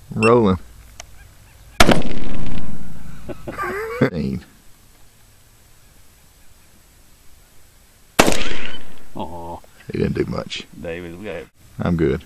Rolling. Oh, he didn't do much. David, we got it. I'm good.